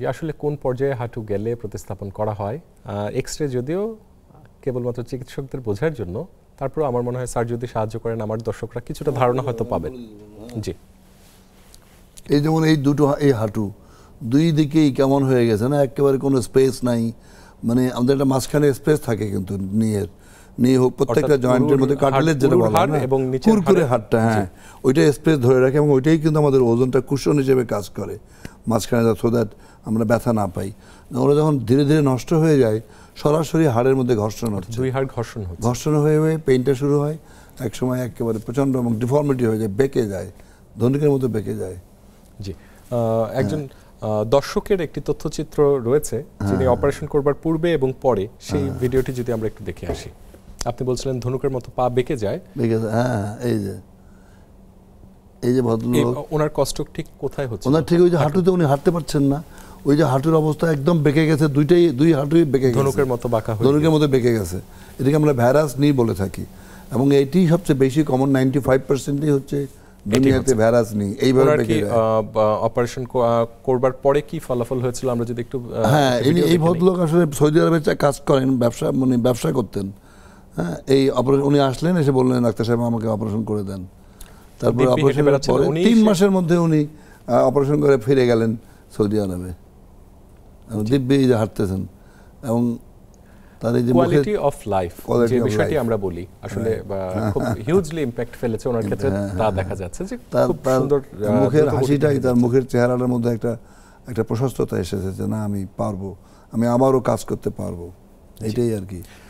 যে আসলে কোন পর্যায়ে হাঁটু গেলে প্রতিস্থাপন করা হয়। এক্স-রে যদিও কেবলমাত্র চিকিৎসকদের বোঝার জন্য, তারপর আমার মনে হয় স্যার যদি সাহায্য করেন আমার দর্শকরা কিছুটা ধারণা হয়তো পাবেন। জি, এই যেমন এই দুটো এই হাঁটু দুই দিকেই কেমন হয়ে গেছে না, একেবারে কোনো স্পেস নাই, মানে আমাদের একটা মাঝখানে স্পেস থাকে কিন্তু নিয়ে হোক প্রত্যেকটা জয়েন্টের মধ্যে কাটলেজ যেটা বলা হয় না, কুরকুরে হাড়টা, হ্যাঁ ওইটা স্পেস ধরে রাখে এবং ওইটাই কিন্তু আমাদের ওজনটা কুশন হিসেবে কাজ করে মাঝখানে, সো দ্যাট আমরা ব্যথা না পাই। ওরা যখন ধীরে ধীরে নষ্ট হয়ে যায় সরাসরি হাড়ের মধ্যে ঘর্ষণ হচ্ছে, দুই হাড় ঘর্ষণ হয়ে পেইনটা শুরু হয়, একসময় একেবারে প্রচণ্ড এবং ডিফর্মিটি হয়ে যায়, বেঁকে যায়, ধনুকের মতো বেঁকে যায়। জি, একজন দর্শকের একটি তথ্যচিত্র রয়েছে যিনি অপারেশন করবার পূর্বে এবং পরে, সেই ভিডিওটি যদি আমরা একটু দেখে আসি। আপনি বলছিলেন ধনুকের মতো পা বেঁকে যায়। হ্যাঁ, এই যে ভদ্রলোক, ওনার কষ্ট ঠিক কোথায় হচ্ছে? ওনার ঠিক ওই যে হাঁটুতে, উনি হাঁটতে পারছেন না, ওই যে হাঁটুর অবস্থা একদম বেঁকে গেছে, দুই হাঁটুই বেঁকে গেছে, ধনুকের মতো বাঁকা, ধনুকের মতো বেঁকে গেছে। এটাকে আমরা ভ্যারাস নি বলে থাকি এবং এটি সবচেয়ে বেশি কমন, 95%ই হচ্ছে দুনিয়াতে ভ্যারাস নি এইভাবে বেঁকে যায়। অপারেশন করবার পরে কি ফলাফল হয়েছিল আমরা যদি একটু, হ্যাঁ, এই ভদ্রলোক আসলে সৌদি আরবে কাজ করেন, ব্যবসা করতেন। হ্যাঁ, এই অপারেশন উনি আসলেন, এসে বললেন ডাক্তার সাহেব আমাকে অপারেশন করে দেন। তারপরে অপারেশনের পরে 3 মাসের মধ্যে উনি অপারেশন করে ফিরে গেলেন সৌদি আরবে, দিব্যি হাঁটতেছেন এবং তার এই যে কোয়ালিটি অফ লাইফ যে বিষয়টি আমরা বলি আসলে খুব হিউজলি ইমপ্যাক্ট ফেলেছে ওনার ক্ষেত্রে, তা দেখা যাচ্ছে যে খুব সুন্দর মুখের হাসিটাই, তার মুখের চেহারাটার মধ্যে একটা প্রশস্ততা এসেছে যে না আমি পারবো, আমি আবারও কাজ করতে পারবো, এটাই আর কি।